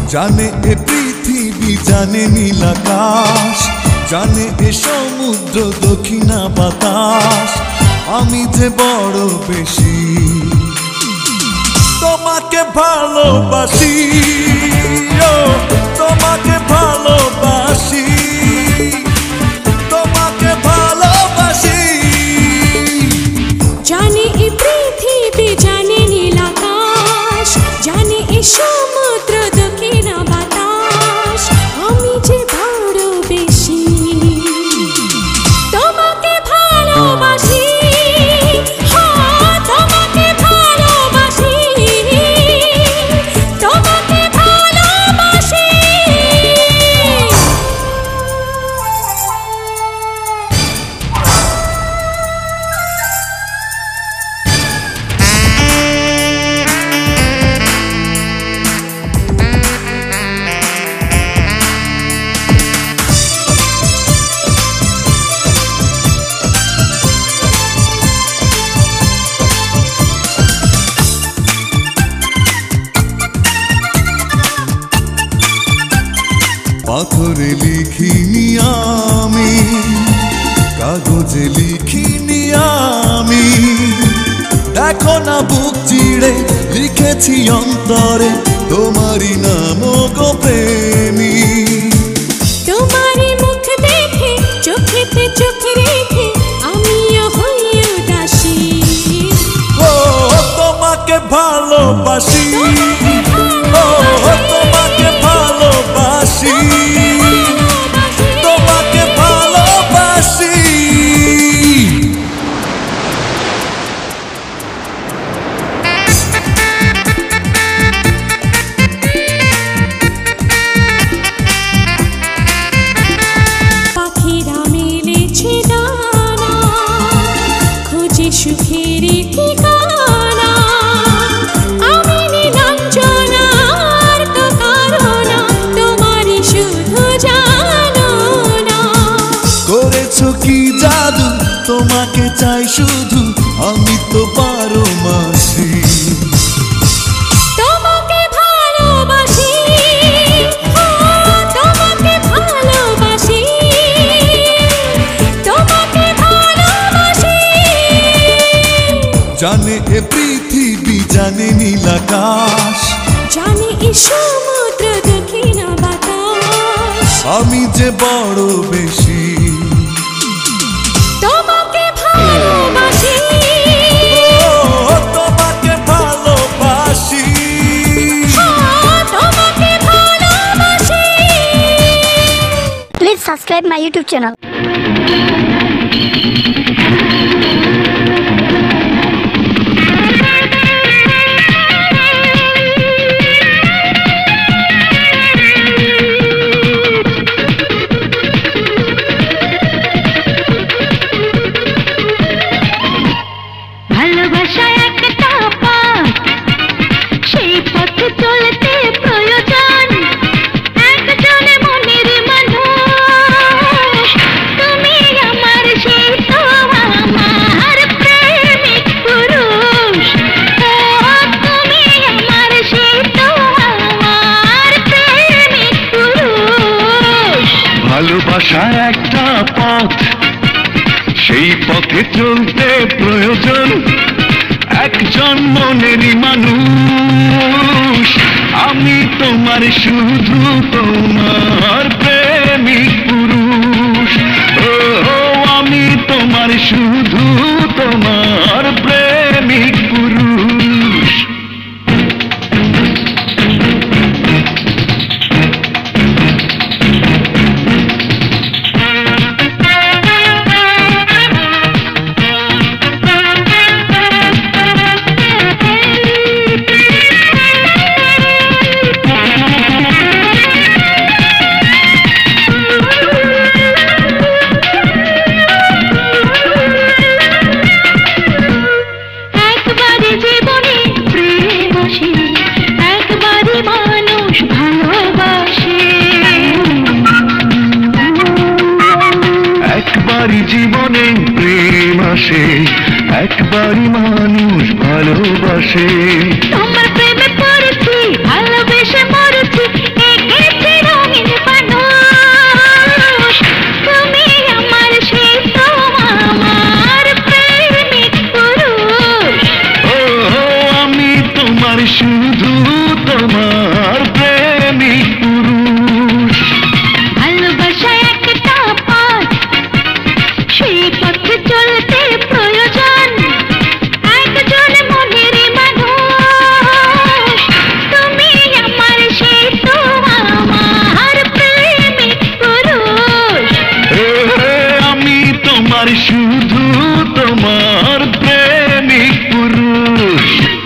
জানে এ পৃথিবী, জানে নীল আকাশ, জানে এ সমুদ্র দক্ষিণা বাতাস। আমি যে বড় বেশি তোমাকে ভালোবাসি, ও তোমাকে ভালোবাসি, তোমাকে ভালোবাসি। জানে এ পৃথিবী, জানে নীল আকাশ, জানে এ সমুদ্র দক্ষিণা বাতাস। আমি যে বড় বেশি তোমাকে ভালোবাসি, হ্যাঁ তোমাকে ভালোবাসি, তোমাকে ভালোবাসি। পাথরে লিখিনি আমি, কাগজে লিখিনি আমি, দেখো না বুক চিড়ে লিখেছি অন্তরে তোমারই নাম গো প্রেমী। তোমারই মুখ দেখে চোখেতে চোখ রেখে আমিও হই উদাসী। ও তোমাকে ভালোবাসি, ও তোমাকে ভালোবাসি, তোমাকে ভালোবাসি। পাখিরা মেলেছে ডানা, খোঁজে সুখের ঠিকানা। আমি নীলাঞ্জনা, আর তো কারো না, তোমারই শুধু জানো না। করেছো কি জাদু, তোমাকে চাই শুধু, আমি তো 12 মাসি। তোমাকে ভালোবাসি, হ্যাঁ তোমাকে ভালোবাসি, তোমাকে ভালোবাসি। জানে এ পৃথিবী, জানে নীল আকাশ, জানে এ সমুদ্র দক্ষিণা বাতাস। আমি যে বড় বেশি তোমাকে ভালোবাসি, ও তোমাকে ভালোবাসি। হ্যাঁ তোমাকে ভালোবাসি। Please subscribe my YouTube channel. ভালোবাসা একটা পথ, সেই পথে চলতে প্রয়োজন একজনে মনের মানুষ। তুমি আমার, সে তো আমার প্রেমিক পুরুষ। ও তুমি আমার, সে তো আমার প্রেমিক পুরুষ। ভালোবাসা একটা পথ, সেই পথে চলতে প্রয়োজন একজন মনেরই মানুষ। আমি তোমার, শুধু তোমার প্রেমিক পুরুষ। ও আমি তোমার, শুধু তোমার প্রেমিক পুরুষ। জীবনে প্রেম আসে, একবারই মানুষ ভালোবাসে। তোমার প্রেমে পড়েছি, ভালোবেসে মরেছি, শুধু তোমার প্রেমিক পুরুষ। ভালোবাসা একটা পথ, সেই পথে চলতে প্রয়োজন একজন মনের মানুষ। তুমি আমার সেই তো আমার প্রেমিক পুরুষ। আমি তোমার শুধু তোমার প্রেমিক পুরুষ।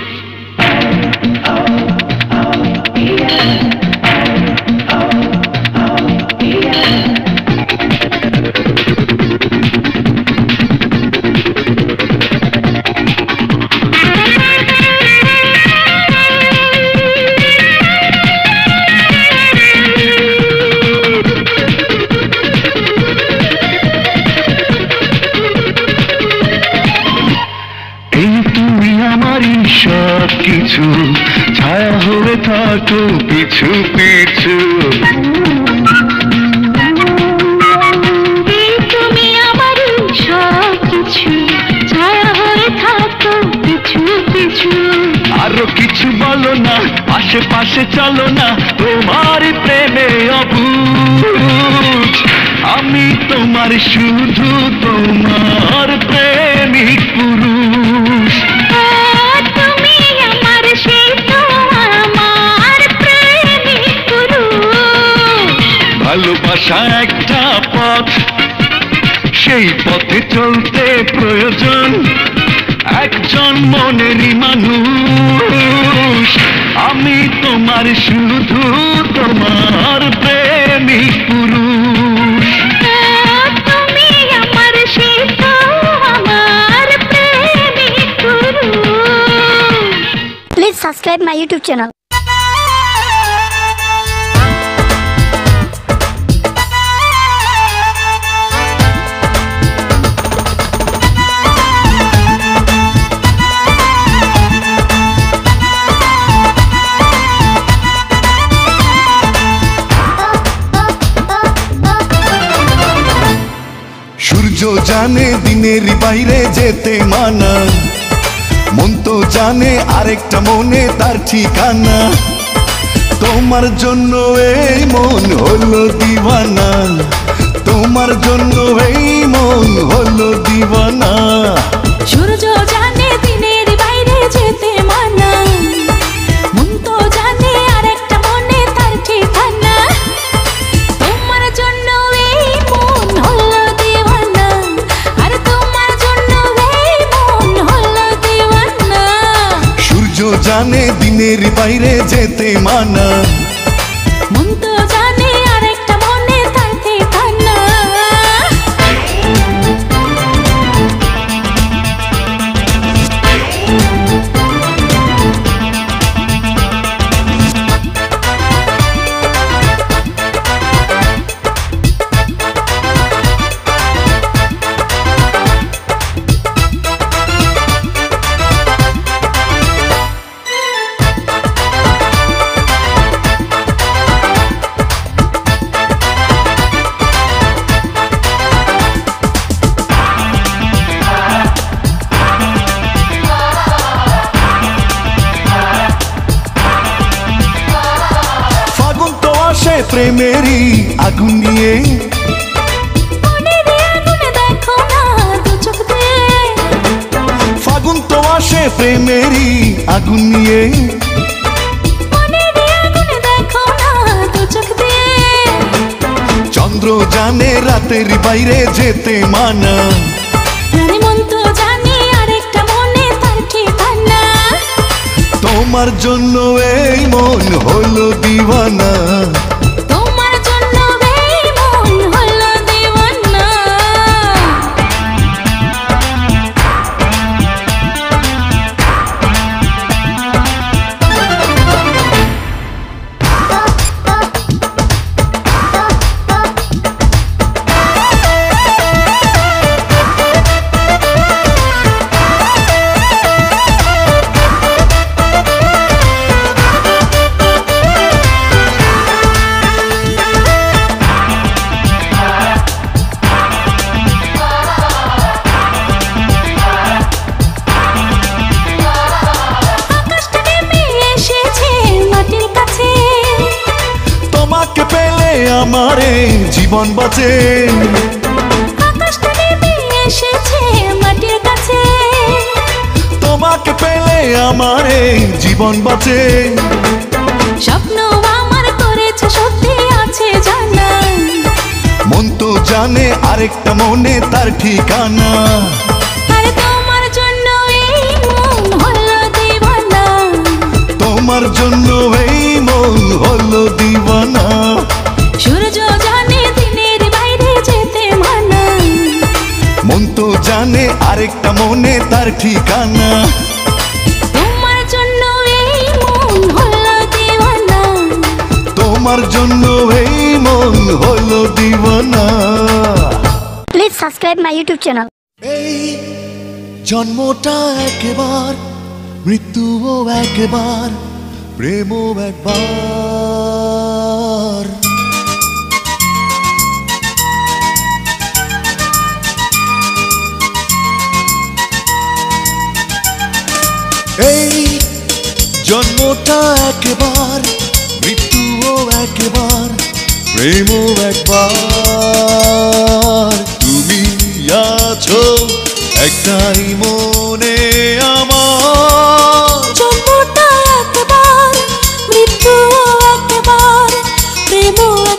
এই তুমি আমারই সব কিছু, ছায়া হয়ে থাকো পিছু পিছু। এই তুমি আমার সব কিছু, ছায়া হয়ে থাকো পিছু পিছু। আরো কিছু বলো না, আশেপাশে চলো না, তোমার প্রেমে অবুঝ। আমি তোমার শুধু তোমার প্রেমিক পুরুষ। তুমি আমার সেই তো আমার প্রেমিক পুরুষ। ভালোবাসা একটা পথ, সেই পথে চলতে প্রয়োজন একজন মনেরই মানুষ। আমি তোমার শুধু তোমার প্রেমিক পুরুষ। তুমি আমার সেই তো আমার প্রেমিক পুরুষ। Please subscribe my YouTube channel. সূর্য জানে দিনের বাইরে যেতে মানা, মন তো জানে আরেকটা মনে তার ঠিকানা। তোমার জন্য এই মন হলো দিওয়ানা, তোমার জন্য এই মন হলো দিওয়ানা। সূর্য জানে দিনের বাইরে যেতে মানা, মন তো জানে আরেকটা মনে তার ঠিকানা। তোমার জন্য এই মন হলো দিওয়ানা, আর তোমার জন্য এই মন হলো দিওয়ানা। সূর্য জানে দিনের বাইরে যেতে মানা, মন তো জানে আরেকটা মনে তার ঠিকানা। ফাগুন তো আসে প্রেমেরই আগুন নিয়ে, মনের আগুনে দেখো না দু চোখ দিয়ে, ফাগুন তো আসে প্রেমেরই আগুন নিয়ে। মনের আগুনে দেখো না দু চোখ দিয়ে। চন্দ্র জানে রাতের বাইরে যেতে মানা, রানী মন তো জানে আরেকটা মনে তার ঠিকানা। তোমার জন্য এই মন হলো দিওয়ানা। তোমার জন্য এই মন হলো দিওয়ানা। আমার এই জীবন বাঁচে। আকাশটা নেমে এসেছে মাটির কাছে, তোমাকে পেলে আমার এই জীবন বাঁচে। স্বপ্ন আমার করেছে সত্যি আছে জানা, মন তো জানে আরেকটা মনে তার ঠিকানা। আর তোমার জন্য এই মন হলো দিওয়ানা, তোমার জন্য এই মন হলো দিওয়ানা। সূর্য জানে দিনের বাইরে যেতে মানা, মন তো জানে আরেকটা মনে তার ঠিকানা। তোমার জন্য এই মন হলো দিওয়ানা, তোমার জন্য এই মন হলো দিওয়ানা। Please subscribe my YouTube channel. এই জন্মটা একবার, মৃত্যুও একবার, প্রেমও একবার। এই জন্মটা একবার, মৃত্যুও একবার, প্রেমও একবার। তুমি আছো একটাই মনে আমার। জন্মটা একবার, মৃত্যু একবার, প্রেম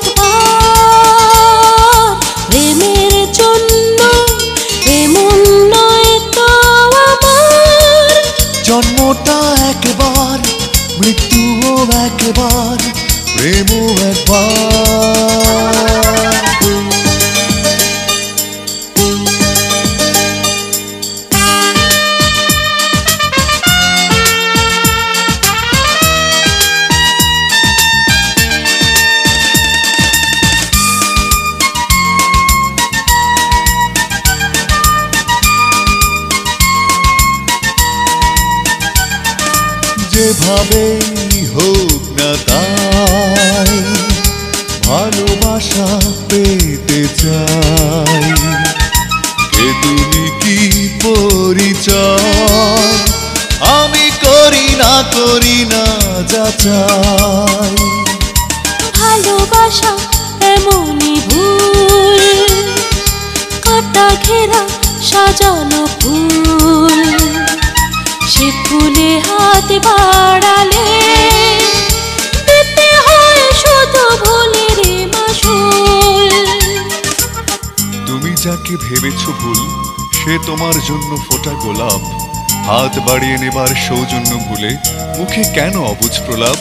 একবার। প্রেমের জন্য এমন নয় তো আমার। জন্মটা একবার, মৃত্যুও একবার, প্রেমও একবার। যেভাবেই হোক না তাই ভালোবাসা পেতে চাই। কে তুমি কি পরিচয় আমি করি না যাচাই। ভালোবাসা এমনই ভুল, কাটা ঘেরা সাজানো ফুল, সে ফুলে হাত বাড়ালে দিতে হয় শুধু ভুলের মাসুল। তুমি যাকে ভেবেছো ভুল সে তোমার জন্য ফোটা গোলাপ। হাত বাড়িয়ে নেবার সৌজন্য ভুলে মুখে কেন অবুঝ প্রলাপ।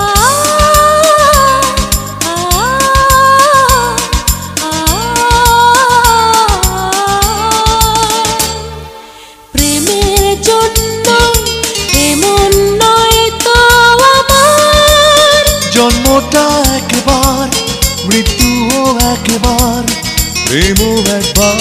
প্রেমের জন্য এমন নয় তো আমার। জন্মটা একবার, মৃত্যুও একবার, প্রেমও একবার।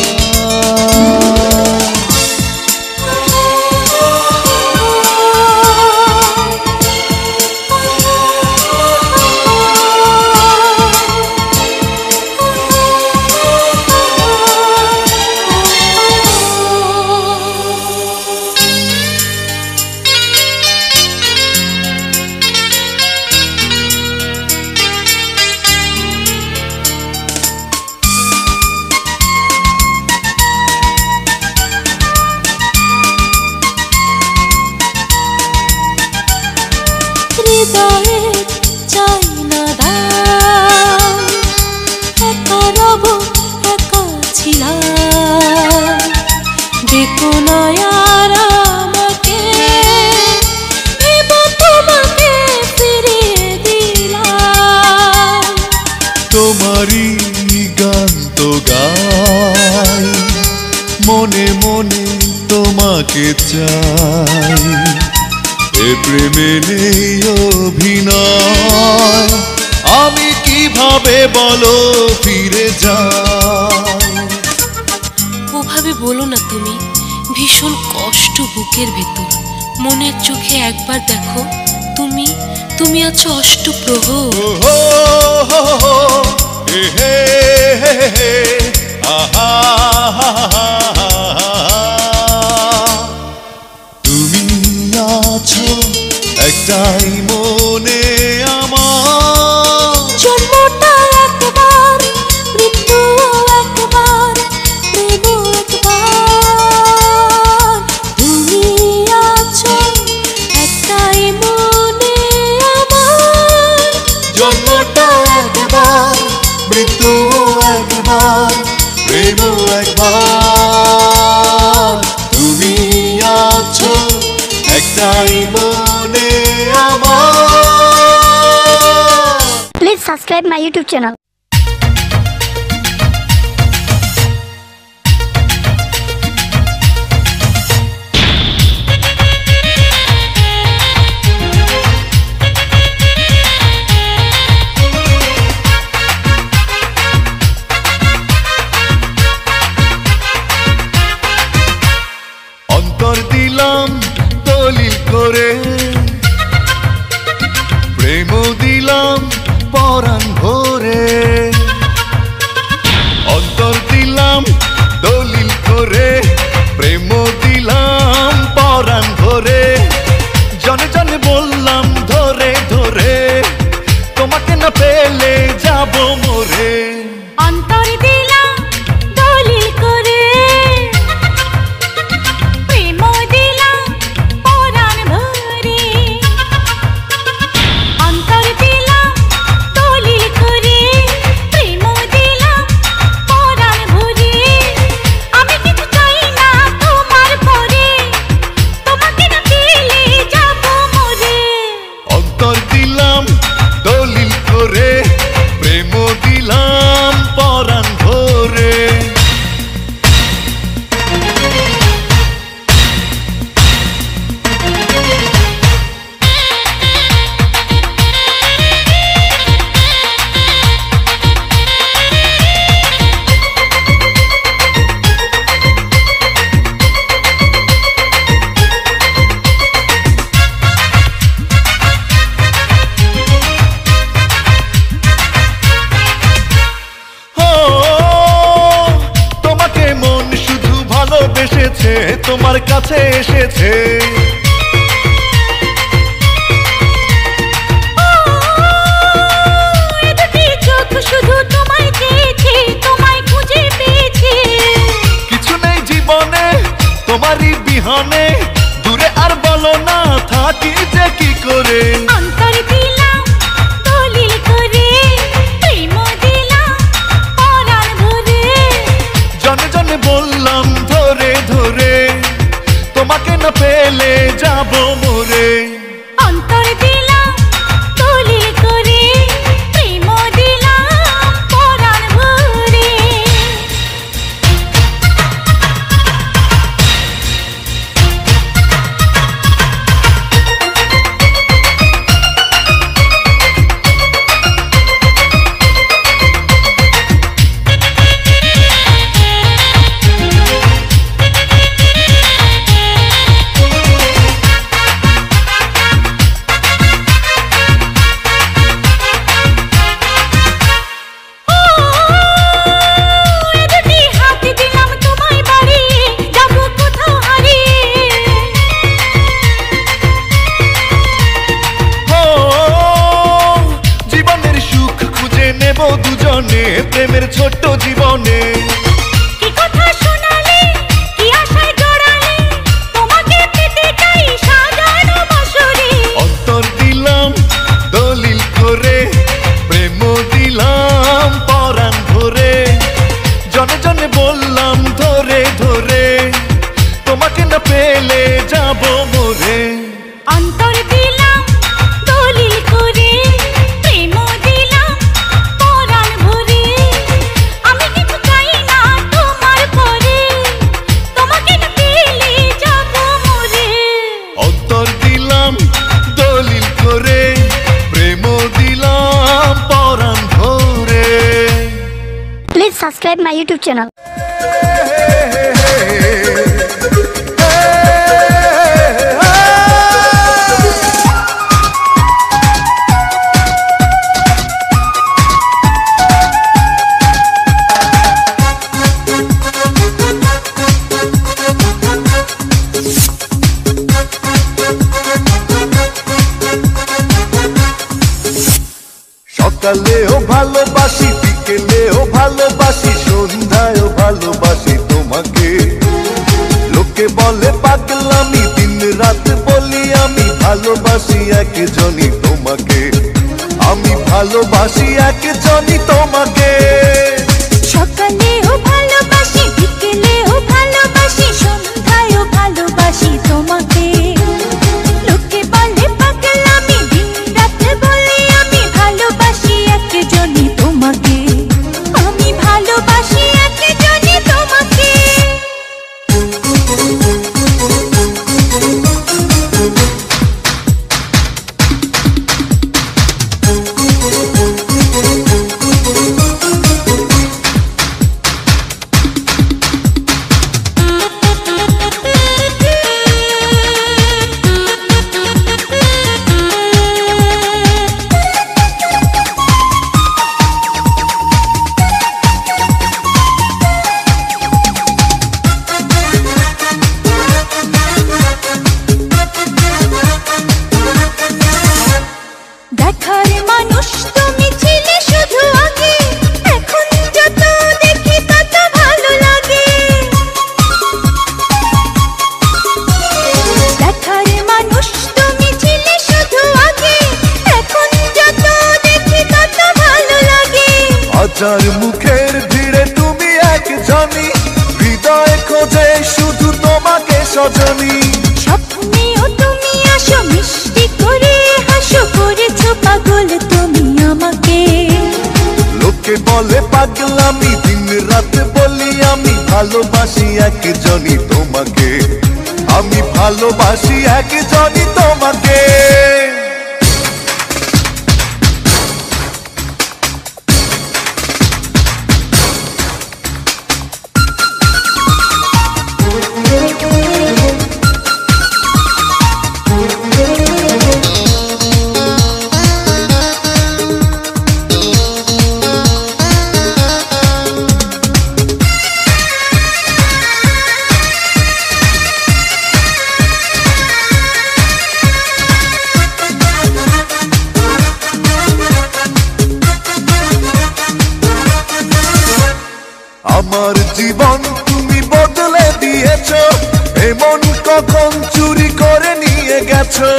হৃদয়ে চাই না দাম, একা রব একা ছিলাম। দেখো নয়ার আমাকে, এবার তোমাকে ফিরিয়ে দিলাম। তোমারই গান তো গাই, মনে মনে তোমাকে চাই। এ প্রেমে নেই অভিনয়, আমি কিভাবে বলো ফিরে যাই। ওভাবে বলো না তুমি, ভীষণ কষ্ট বুকের ভেতর। মনের চোখে একবার দেখো, তুমি আছো অষ্টপ্রহর। ওহো হো হো, হে হে হে হে, আহা হা হা হা। তুমি আছো একটাই মনে আমার। জন্মটা একবার, subscribe my YouTube channel. অন্তর দিলাম দলিল করে, প্রেম দিলাম পরাণ ভরে। অন্তর দিলাম দলিল করে, প্রেম দিলাম পরাণ ভরে। জনে জনে বললাম ধরে ধরে, তোমাকে না পেলে যাব মরে। অন্তর দিলাম দলিল করে, প্রেম দিলাম পরাণ ভরে। অন্তর দিলাম দলিল করে, প্রেম দিলাম পরাণ ভরে। আমি কিছু চাই না তোমার পরে, তোমাকে না পেলে যাব মরে। অন্তর দিলাম দলিল করে, প্রেম দিলাম পরাণ ভরে। তোমাকে মন শুধু ভালোবেসেছে, তোমার কাছে এসেছে। এ দুটি চোখ শুধু তোমায় চেয়েছে, তোমায় খুঁজে পেয়েছে। কিছু নেই জীবনে তোমারই বিহনে, দূরে আর বলো না থাকি যে কি করে। অন্তর দিলাম দলিল করে, প্রেম দিলাম পরাণ ভরে। জনে জনে বললাম ধরে ধরে, তোমাকে না পেলে যাব মরে। অন্তর দিলাম দলিল করে, প্রেম দিলাম পরাণ ভরে। এ দুটি হাত দিলাম তোমায় বাড়িয়ে, যাব কোথাও হারিয়ে। ও জীবনের সুখ খুঁজে নেব দুজনে, প্রেমের ছোট্ট জীবনে। কি কথা শোনালে, কি আশায় জড়ালে, তোমাকে পেতে চাই সাজানো বছরে। অন্তর দিলাম দলিল করে, প্রেম দিলাম পরাণ ভরে। জনে জনে বললাম ধরে ধরে, তোমাকে না পেলে যাব মরে। অন্তর দিলাম দলিল করে, প্রেম দিলাম পরাণ ভরে। আমি কিছু চাই না তোমার পরে, তোমাকে না পেলে যাব মরে। অন্তর দিলাম দলিল করে, প্রেম দিলাম পরাণ ভরে। Please subscribe my YouTube channel. সকালেও ভালোবাসি, বিকেলেও ভালোবাসি, সন্ধ্যায়ও ভালোবাসি তোমাকে। লোকে বলে পাগলামি, দিন রাত বলি আমি ভালোবাসি একজনই তোমাকে। আমি ভালোবাসি একজনই তোমাকে। সকালেও ভালোবাসি, বিকেলেও ভালোবাসি, সন্ধ্যায়ও ভালোবাসি তোমাকে। লোকে বলে পাগলামি, দিন রাত বলি আমি ভালোবাসি একজনই হাজার মুখের ভিড়ে তুমি একজনই, হৃদয় খোঁজে শুধু তোমাকে সজনী। স্বপ্নেও তুমি আসো, মিষ্টি করে হাসো, করেছো পাগল তুমি আমাকে। লোকে বলে পাগলামি, দিন রাত বলি আমি ভালোবাসি একজনই তোমাকে, আমি ভালোবাসি একজনই তোমাকে। আমার জীবন তুমি বদলে দিয়েছো, এমন কখন চুরি করে নিয়ে গেছো।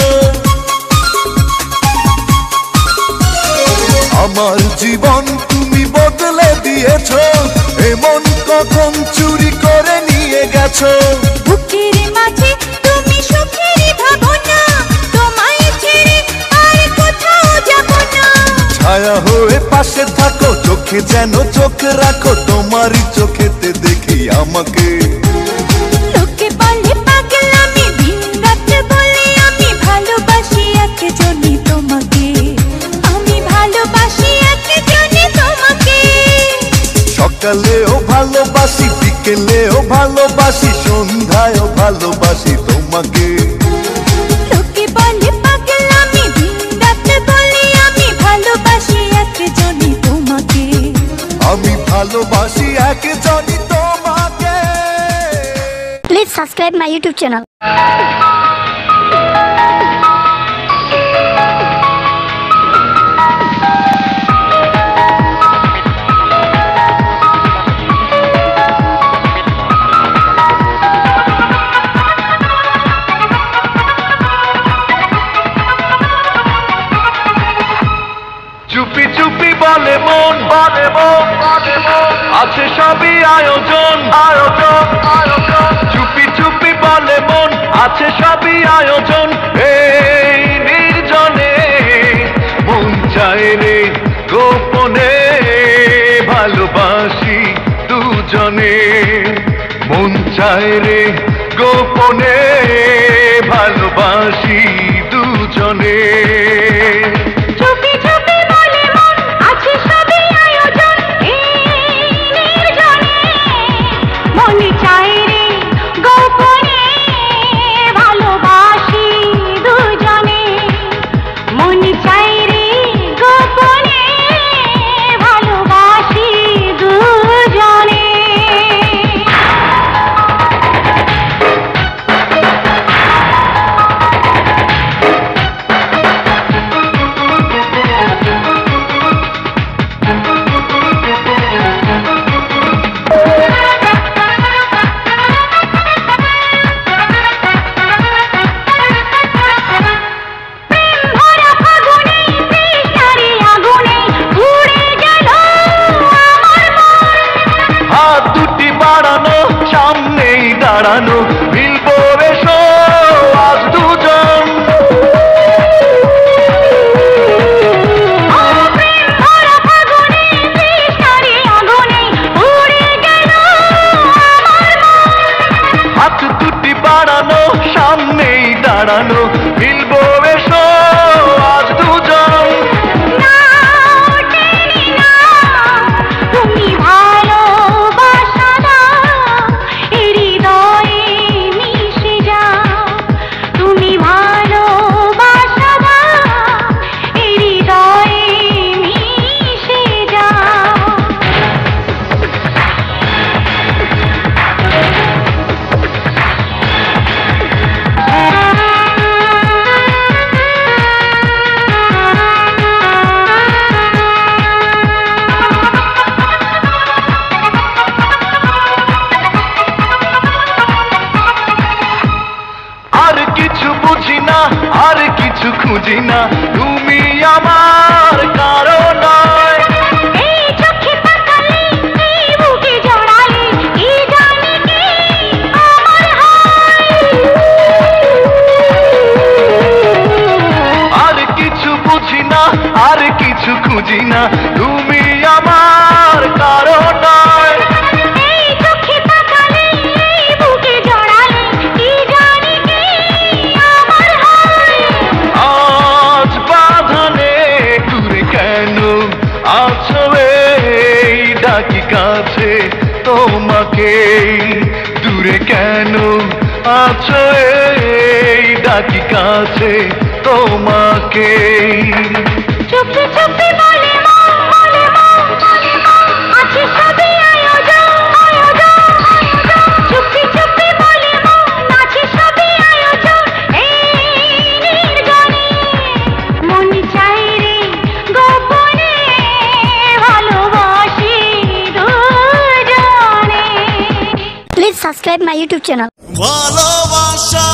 আমার জীবন তুমি বদলে দিয়েছো, এমন কখন চুরি করে নিয়ে গেছো। বুকের মাঝে তুমি সুখের ভাবনা, তোমায় ছেড়ে আর কোথাও যাব না। ছায়া হয়ে পাশে থাকো, চোখে যেন চোখ রাখো, তোমারই চোখেতে দেখি আমাকে। লোকে বলে পাগলামি, দিন রাত বলে আমি ভালোবাসি একজনই তোমাকে, আমি ভালোবাসি একজনই তোমাকে। সকালেও ভালোবাসি, বিকেলেও ভালোবাসি, সন্ধ্যায়ও ভালোবাসি তোমাকে। লোকে বলে পাগলামি, দিন রাত বলে আমি ভালোবাসি একজনই তোমাকে, আমি ভালোবাসি একজনই তোমাকে। Please subscribe my YouTube channel. চুপি চুপি বলে মন, বলে মন, বলে মন, আছে সবই আয়োজন, আয়োজন, আয়োজন। চুপি চুপি বলে মন, আছে সবই আয়োজন। এই নির্জনে মন চায় রে গোপনে ভালোবাসি দুজনে, মন চায় রে গোপনে ভালোবাসি দুজনে। চুপি চুপি বলে মন, আছে সবই আয়োজন। এই নির্জনে মন চায় রে গোপনে ভালোবাসি দুজনে, মন চায় রে গোপনে ভালোবাসি দুজনে। সামনেই দাঁড়ানো, মিলবো এসো আজ দুজন। হাত দুটি বাড়ানো, সামনেই দাঁড়ানো, মিলবো এসো আজ দুজন। তুমি ভালোবাসা দাও, হৃদয়ে মিশে যাও। তুমি ভালোবাসা দাও, হৃদয়ে মিশে যাও। আর কিছু বুঝি না, আর কিছু খুঁজি না, তুমি আমার কারো নয়। এই চোখে বুঝি না তুমি আমার কারো নয়। এই চোখে তাকালে এই বুকে জড়ালে কি জানি কি আমার হয়। আজ বাঁধনে দূরে কেন আছো এই ডাকি কাছে তোমাকে, দূরে কেন আছো এই ডাকি কাছে তোমাকে। চুপি চুপি বলে মন বলে মন বলে মন আছে সবই আয়োজন আয়োজন আয়োজন। চুপি চুপি বলে মন আছে সবই আয়োজন এই নির্জনে। মন চাই রে গোপনে ভালোবাসি দুজনে। Please subscribe my YouTube channel. ভালোবাসা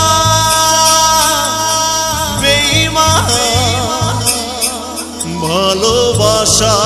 বেঈমান ভালোবাসা।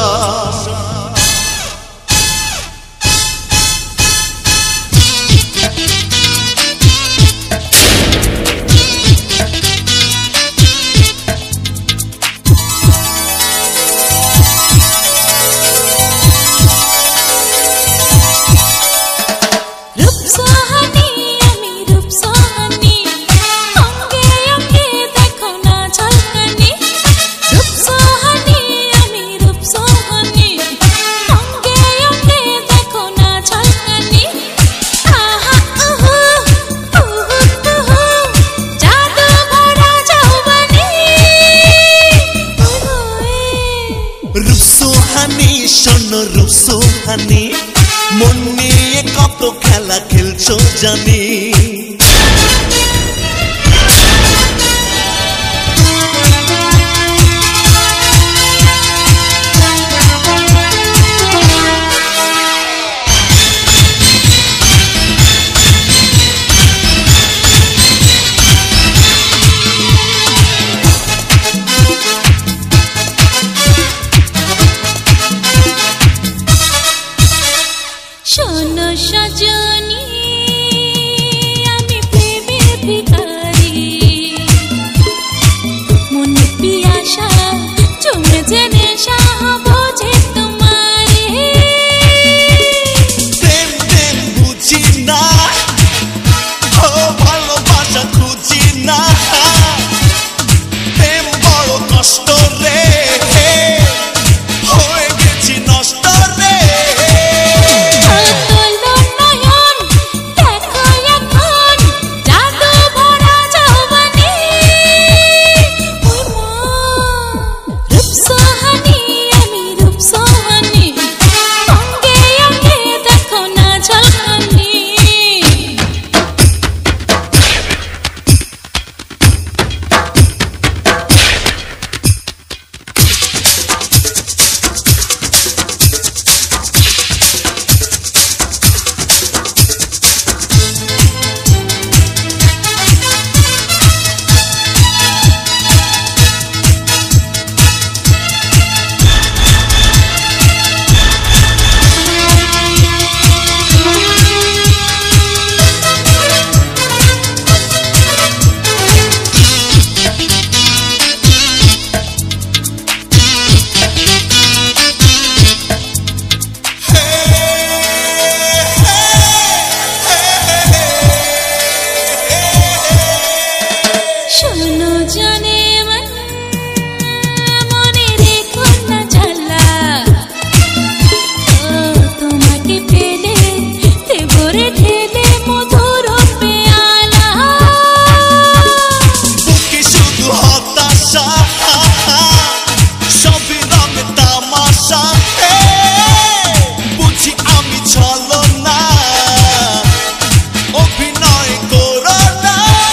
রূপসাহানি আমি রূপসাহানি অঙ্গে অঙ্গে দেখো না ঝলকানি। রূপসাহানি আমি রূপসাহানি অঙ্গে অঙ্গে দেখো না ঝলকানি। আহা উহু উহু উহু জাদু ভরা যৌবনী। রূপসোহানি শোনো রূপসোহানি, মন নিয়ে কত খেলা খেলছো জানি। শোনো সজনী আমি প্রেমের ভিখারি, মনে পিয়াসা জমেছে নেশা বোঝে তোমারে। প্রেম প্রেম বুঝি না, ও ভালোবাসা খুঁজি না। প্রেম বড় কষ্ট রে, হয়ে গেছি নষ্ট রে। শোনো জানে মন মনে রেখো না জ্বালা, ও তোমাকে পেলে দেবরে ঢেলে মধুর পেয়ালা। বুকে শুধু হতাশা, সবই রঙে তামাশা। বুঝি আমি চলো না, অভিনয় করো না।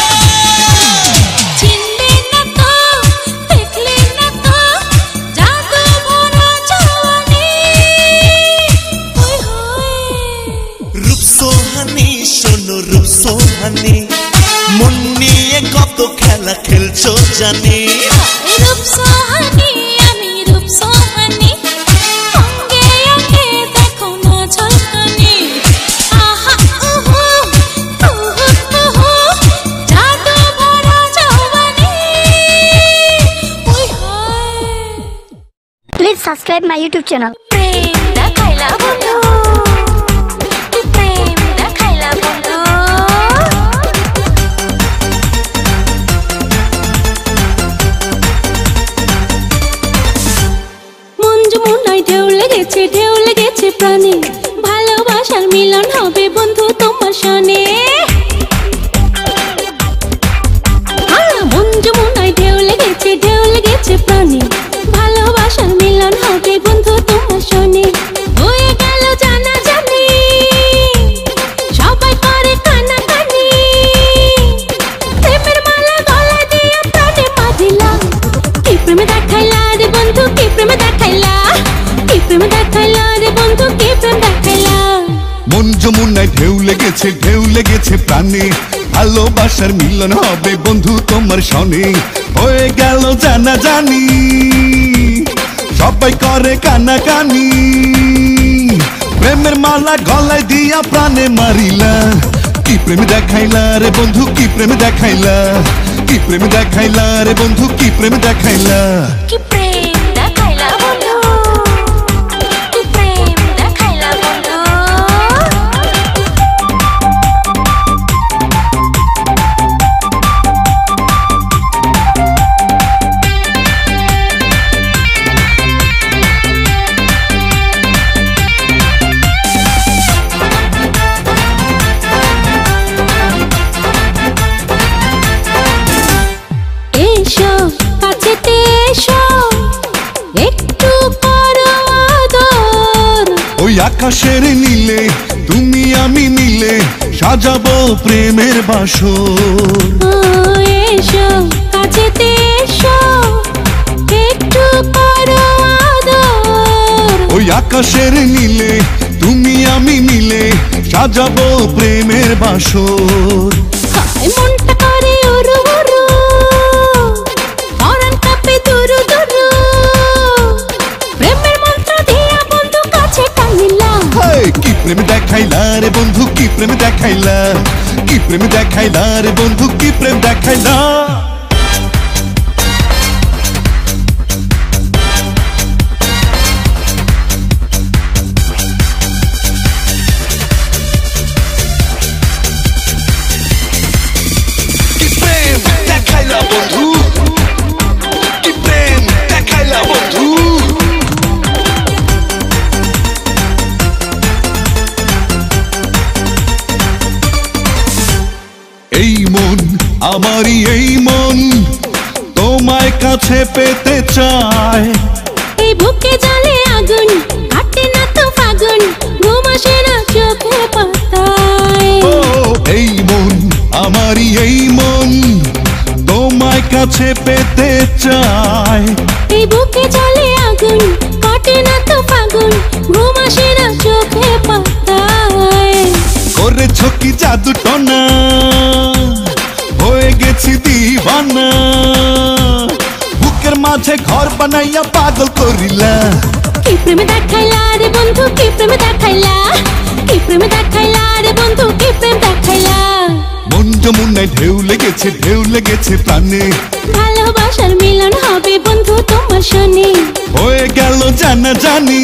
চিনলে না তো দেখলে না তো জাদু ভরা জওয়ানি। ওই হয় রূপসোহানি শোনো রূপসোহানি, মন নিয়ে কত খেলা খেলছো জানি। রূপসাহানি আমি রূপসাহানি অঙ্গে অঙ্গে দেখো না ঝলকানি। আহা উহু উহু উহু জাদু ভরা যৌবনী। ওই হয় Please subscribe my YouTube channel. প্রেম দেখাইলা বন্ধু কি প্রেম দেখাইলা বন্ধু মন যমুনায় ঢেউ লেগেছে প্রাণে ভালোবাসার মিলন হবে বন্ধু তোমার সনে মন যমুনায় ঢেউ লেগেছে প্রাণে ভালোবাসার মিলন হবে বন্ধু তোমার সনে হয়ে গেল জানা জানি সবাই করে কানাকানি প্রেমের মালা গলায় দিয়ে প্রাণে বাঁধিলা কি প্রেমে দেখাইলা রে বন্ধু কি প্রেমে দেখাইলা কি প্রেমে দেখাইলা রে বন্ধু কি প্রেম দেখাইলা মন যমুনায় ঢেউ লেগেছে প্রাণে ভালোবাসার মিলন হবে বন্ধু তোমার সনে হয়ে গেল জানা জানি সবাই করে কানাকানি প্রেমের মালা গলায় দিয়া প্রাণে মারিলা কি প্রেম দেখাইলা রে বন্ধু কি প্রেম দেখাইলা কি প্রেম দেখাইলা রে বন্ধু কি প্রেম দেখাইলা কি প্রেম দেখাইলা বন্ধু কি প্রেম দেখাইলা বন্ধু এসো কাছেতে এসো একটু করো আদর ওই আকাশের নীলে তুমি আমি মিলে সাজাবো প্রেমের বাসর এসো কাছেতে এসো একটু করো আদর ওই আকাশের নীলে তুমি আমি মিলে সাজাবো প্রেমের বাসর হায় মনটা করে উরু উরু পরাণ কাঁপে দুরু দুরু প্রেমের মন্ত্র দিয়া বন্ধু কাছে টানিলা হায়, কি প্রেম দেখাইলা রে বন্ধু কি প্রেম দেখাইলা কি প্রেম দেখাইলা রে বন্ধু কি প্রেম দেখাইলা কি প্রেম দেখাইলা বন্ধু কি প্রেম দেখাইলা বন্ধু এই মন আমারই এই মন তোমায় কাছে পেতে চায় এই বুকে জ্বলে আগুন কাটে না তো ফাগুন ঘুম আসে না চোখের পাতায় ও এই মন আমারই এই মন তোমায় কাছে পেতে চায় এই বুকে জ্বলে আগুন কাটে না তো ফাগুন ঘুম আসে না চোখের পাতায় করেছ কি জাদু টনা হয়ে গেছি দিওয়ানা বুকের মাঝে ঘর বানাইয়া পাগল করিলা কি প্রেম দেখাইলা রে বন্ধু কি প্রেম দেখাইলা কি প্রেম দেখাইলা রে বন্ধু কি প্রেম দেখাইলা মন যমুনায় ঢেউ লেগেছে প্রাণে ভালোবাসার মিলন হবে বন্ধু তোমার সনে হয়ে গেল জানা জানি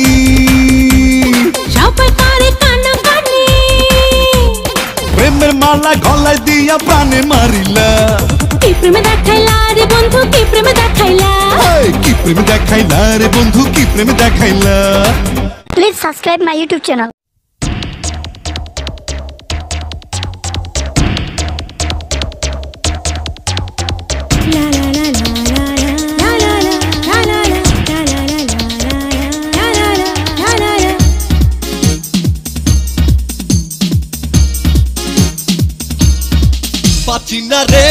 সবাই করে কানাকানি প্রেমের মালা গলায় দিয়া প্রাণে মারিলা কি প্রেম দেখাইলা রে বন্ধু কি প্রেম দেখাইলা হায়, কি প্রেম দেখাইলা রে বন্ধু কি প্রেম দেখাইলা Please subscribe my YouTube channel. পাচিনা রে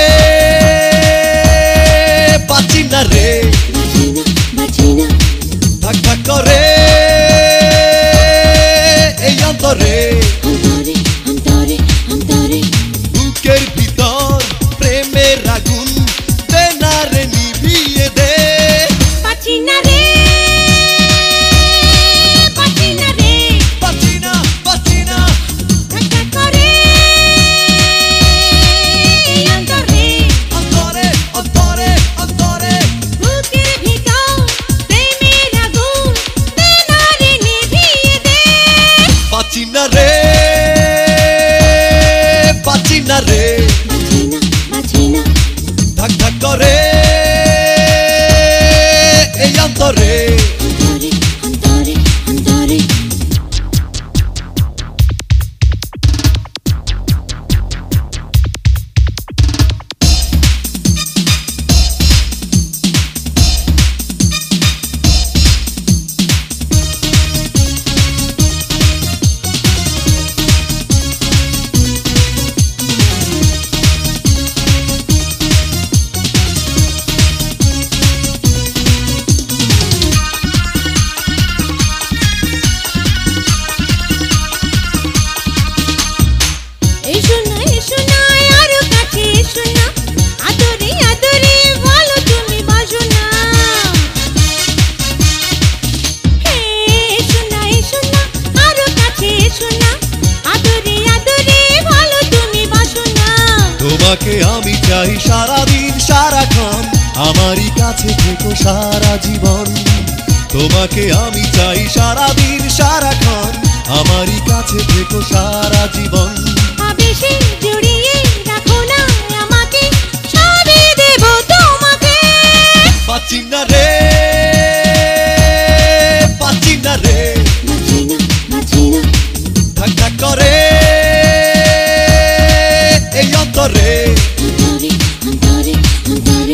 ধাক ধাক করে এই অন্তরে বুকের ভিতর প্রেমের আগুন দে না রে নিভিয়ে দে পাচিনা রে পাচিনা রে পাচিনা পাচিনা ধাক্কা করে অন্তর অন্তরে অন্তরে অন্তরে তোমাকে আমি চাই সারাদিন সারাক্ষণ আমারই কাছে থেকো সারা জীবন তোমাকে আমি চাই সারাদিন সারাক্ষণ আমারই কাছে থেকো সারা জীবন আবেশে জড়িয়ে রাখো না আমাকে সবই দেব তোমাকে পাচ্ছি না রে পাচ্ছি না রে বাঁচি না ধাক ধাক করে এই অন্তরে অন্তরে অন্তরে অন্তরে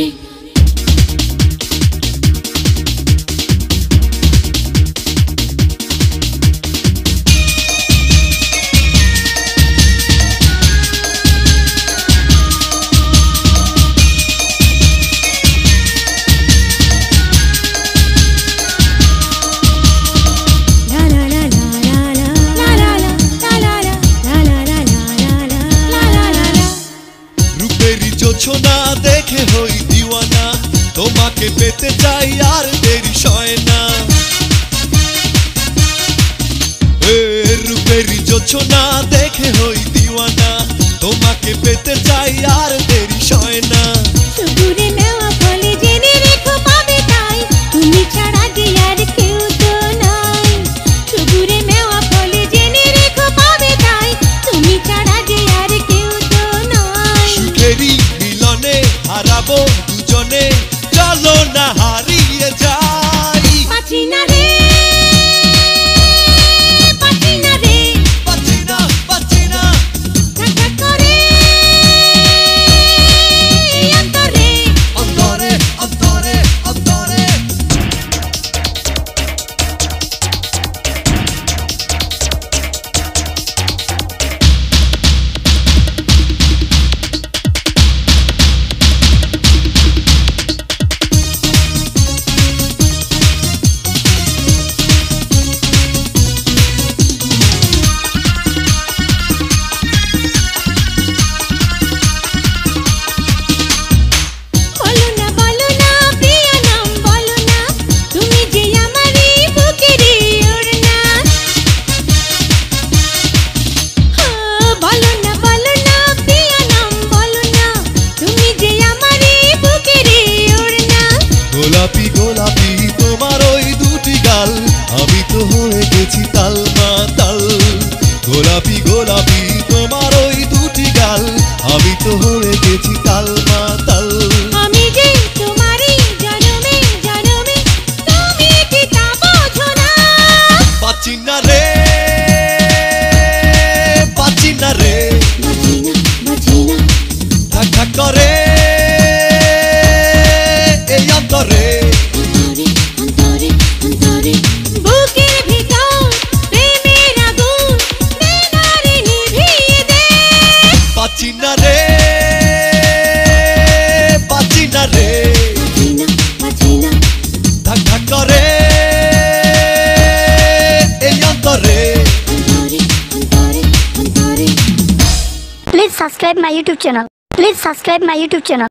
না দেখে হই দিওয়ানা তোমাকে পেতে চাই আর দেরি সয় না রূপেরই জোছনা দেখে হই দিওয়ানা তোমাকে পেতে চাই আর দেরি সয় না সুদূরে নেওয়া ফলে জেনে রেখো পাবে তাই তুমি ছাড়া যে আর কেউ তো নাই সুদূরে নেওয়া ফলে জেনে রেখো পাবে তাই তুমি ছাড়া যে আর কেউ তো নাই সুখেরই মিলনে হারাবো দুজনে চলো না হারিয়ে যাই পাচ্ছি না রে পাচ্ছি না রে পাচ্ছি না পাচ্ছি না ধাক ধাক করে অন্তরে অন্তরে অন্তরে অন্তরে বলো না প্রিয় নাম বলো না তুমি যে আমারই বুকেরই ওড়না বলো না প্রিয় নাম বলো না তুমি যে আমারই বুকেরই ওড়না গোলাপি গোলাপি তোমার ওই দুটি গাল আমি তো হয়ে গেছি তাল মাতাল গোলাপি গোলাপি তোমার ওই দুটি গাল আমি তো হয়ে গেছি তাল মাতাল আমি যে তোমারই জনমে জনমে তুমি কি তা বোঝো না পাচ্ছি না রে পাচ্ছি না রে বাঁচি না ধাক ধাক করে এই অন্তরে অন্তরে অন্তরে অন্তরে বুকের ভিতর প্রেমের আগুন দে না রে নিভিয়ে দে পাচ্ছি না রে পাচ্ছি না রে বাঁচি না ধাক ধাক করে এই অন্তরে অন্তরে অন্তরে অন্তরে Please subscribe my YouTube channel. Please subscribe my YouTube channel.